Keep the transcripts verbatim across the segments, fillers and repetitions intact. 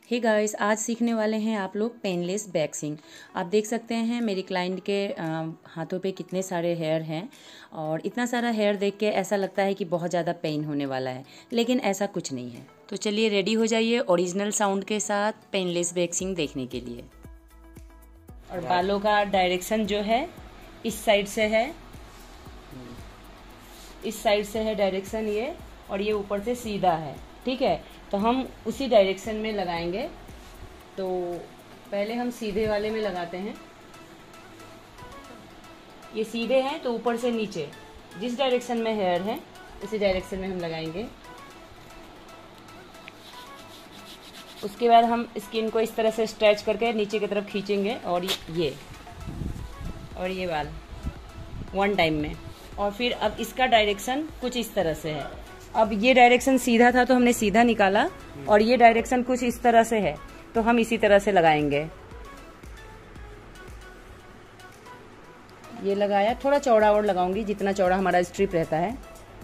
Hey guys, आज सीखने वाले हैं आप लोग पेनलेस वैक्सिंग। आप देख सकते हैं मेरी क्लाइंट के हाथों पे कितने सारे हेयर हैं और इतना सारा हेयर देख के ऐसा लगता है कि बहुत ज़्यादा पेन होने वाला है, लेकिन ऐसा कुछ नहीं है। तो चलिए रेडी हो जाइए ओरिजिनल साउंड के साथ पेनलेस वैक्सिंग देखने के लिए। और बालों का डायरेक्शन जो है इस साइड से है, इस साइड से है डायरेक्शन ये, और ये ऊपर से सीधा है। ठीक है, तो हम उसी डायरेक्शन में लगाएंगे। तो पहले हम सीधे वाले में लगाते हैं। ये सीधे हैं तो ऊपर से नीचे जिस डायरेक्शन में हेयर है उसी डायरेक्शन में हम लगाएंगे। उसके बाद हम स्किन को इस तरह से स्ट्रेच करके नीचे की तरफ खींचेंगे और ये और ये बाल वन टाइम में। और फिर अब इसका डायरेक्शन कुछ इस तरह से है। अब ये डायरेक्शन सीधा था तो हमने सीधा निकाला, और ये डायरेक्शन कुछ इस तरह से है तो हम इसी तरह से लगाएंगे। ये लगाया, थोड़ा चौड़ा और लगाऊंगी जितना चौड़ा हमारा स्ट्रिप रहता है।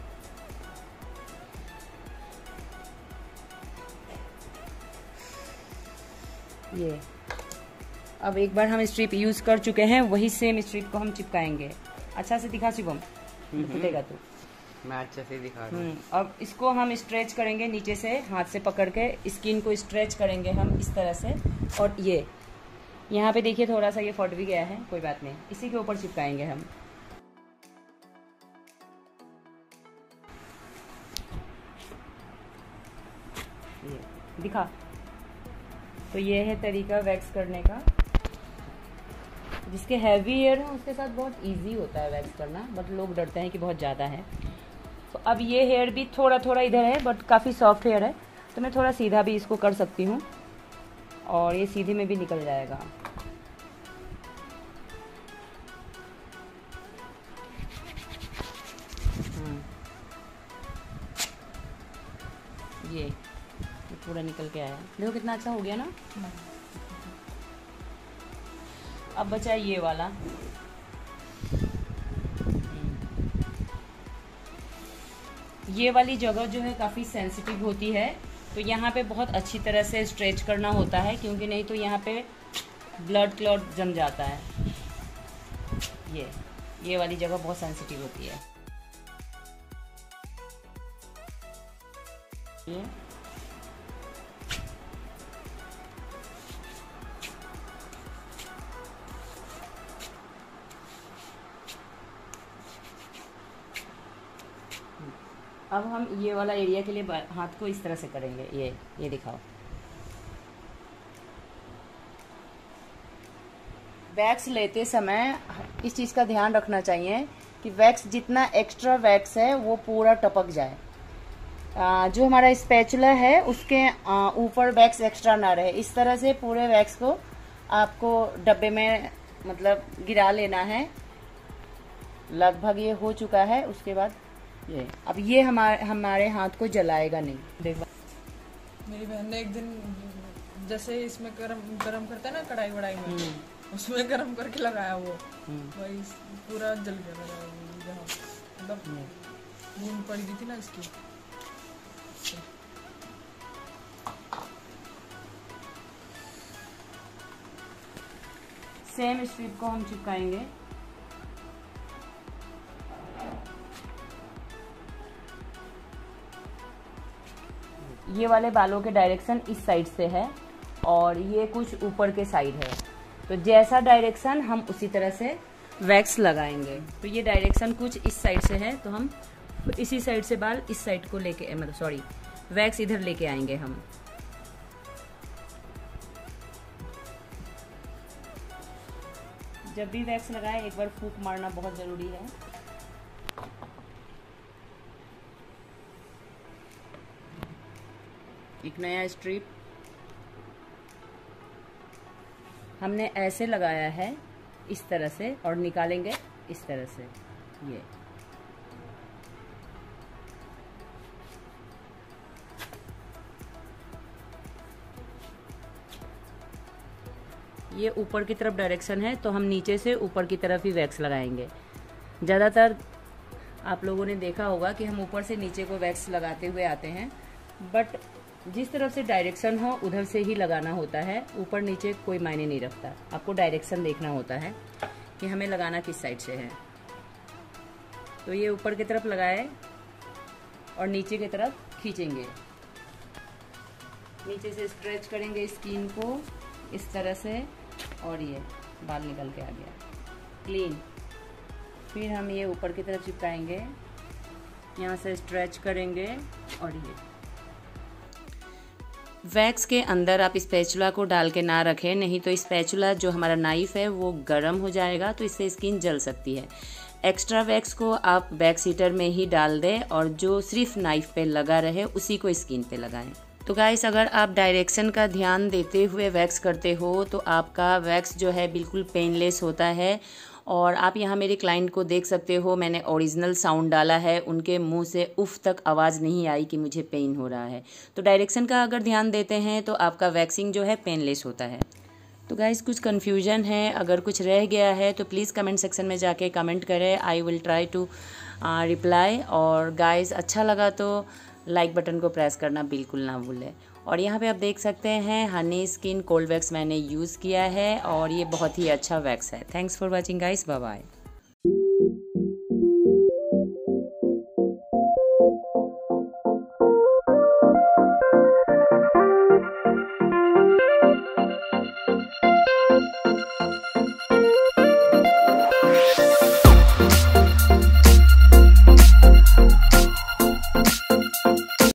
ये अब एक बार हम स्ट्रिप यूज कर चुके हैं, वही सेम स्ट्रिप को हम चिपकाएंगे। अच्छा से दिखा शिवम, फुटेगा तो मैं अच्छे से दिखा रहा हूँ। अब इसको हम स्ट्रेच करेंगे नीचे से, हाथ से पकड़ के स्किन को स्ट्रेच करेंगे हम इस तरह से। और ये यहाँ पे देखिए थोड़ा सा ये फट भी गया है, कोई बात नहीं, इसी के ऊपर चिपकाएंगे हम। ये दिखा। तो ये है तरीका वैक्स करने का। जिसके हैवी हेयर है उसके साथ बहुत इजी होता है वैक्स करना, बट लोग डरते हैं कि बहुत ज़्यादा है। तो अब ये हेयर भी थोड़ा थोड़ा इधर है, बट काफ़ी सॉफ्ट हेयर है, तो मैं थोड़ा सीधा भी इसको कर सकती हूँ और ये सीधे में भी निकल जाएगा। ये पूरा निकल के आया, देखो कितना अच्छा हो गया ना। अब बचा ये वाला। ये वाली जगह जो है काफ़ी सेंसिटिव होती है, तो यहाँ पे बहुत अच्छी तरह से स्ट्रेच करना होता है, क्योंकि नहीं तो यहाँ पे ब्लड क्लॉट जम जाता है। ये ये वाली जगह बहुत सेंसिटिव होती है। ये अब हम ये वाला एरिया के लिए हाथ को इस तरह से करेंगे। ये ये दिखाओ। वैक्स लेते समय इस चीज़ का ध्यान रखना चाहिए कि वैक्स जितना एक्स्ट्रा वैक्स है वो पूरा टपक जाए। आ, जो हमारा स्पैचुला है उसके ऊपर वैक्स एक्स्ट्रा ना रहे। इस तरह से पूरे वैक्स को आपको डब्बे में मतलब गिरा लेना है। लगभग ये हो चुका है। उसके बाद ये अब ये हमारे हमारे हाथ को जलाएगा नहीं। देखो मेरी बहन ने एक दिन जैसे इसमें गरम गरम करता है ना कढ़ाई वढ़ाई में, उसमें गरम करके लगाया वो, वही पूरा जल गया जहाँ मतलब बूंद पड़ गई थी ना इसकी। सेम स्ट्रिप को हम चिपकाएंगे। ये वाले बालों के डायरेक्शन इस साइड से है और ये कुछ ऊपर के साइड है, तो जैसा डायरेक्शन हम उसी तरह से वैक्स लगाएंगे। तो ये डायरेक्शन कुछ इस साइड से है, तो हम इसी साइड से बाल इस साइड को लेके मतलब सॉरी वैक्स इधर लेके आएंगे हम। जब भी वैक्स लगाए एक बार फूंक मारना बहुत ज़रूरी है। एक नया स्ट्रिप हमने ऐसे लगाया है इस तरह से, और निकालेंगे इस तरह से। ये ये ऊपर की तरफ डायरेक्शन है, तो हम नीचे से ऊपर की तरफ ही वैक्स लगाएंगे। ज़्यादातर आप लोगों ने देखा होगा कि हम ऊपर से नीचे को वैक्स लगाते हुए आते हैं, बट जिस तरफ से डायरेक्शन हो उधर से ही लगाना होता है, ऊपर नीचे कोई मायने नहीं रखता। आपको डायरेक्शन देखना होता है कि हमें लगाना किस साइड से है। तो ये ऊपर की तरफ लगाए और नीचे की तरफ खींचेंगे, नीचे से स्ट्रेच करेंगे स्किन को इस तरह से, और ये बाल निकल के आ गया क्लीन। फिर हम ये ऊपर की तरफ चिपकाएंगे, यहाँ से स्ट्रेच करेंगे और ये वैक्स के अंदर आप स्पैचुला को डाल के ना रखें, नहीं तो स्पैचुला जो हमारा नाइफ है वो गर्म हो जाएगा, तो इससे स्किन जल सकती है। एक्स्ट्रा वैक्स को आप वैक्स हीटर में ही डाल दें और जो सिर्फ नाइफ पे लगा रहे उसी को स्किन पे लगाएं। तो गाइस, अगर आप डायरेक्शन का ध्यान देते हुए वैक्स करते हो तो आपका वैक्स जो है बिल्कुल पेनलेस होता है। और आप यहाँ मेरे क्लाइंट को देख सकते हो, मैंने ओरिजिनल साउंड डाला है, उनके मुंह से उफ तक आवाज़ नहीं आई कि मुझे पेन हो रहा है। तो डायरेक्शन का अगर ध्यान देते हैं तो आपका वैक्सिंग जो है पेनलेस होता है। तो गाइस, कुछ कन्फ्यूजन है, अगर कुछ रह गया है तो प्लीज़ कमेंट सेक्शन में जाके कमेंट करें, I will try to reply. और गाइस, अच्छा लगा तो लाइक बटन को प्रेस करना बिल्कुल ना भूलें। और यहाँ पे आप देख सकते हैं हनी स्किन कोल्ड वैक्स मैंने यूज़ किया है और ये बहुत ही अच्छा वैक्स है। Thanks for watching guys, bye bye.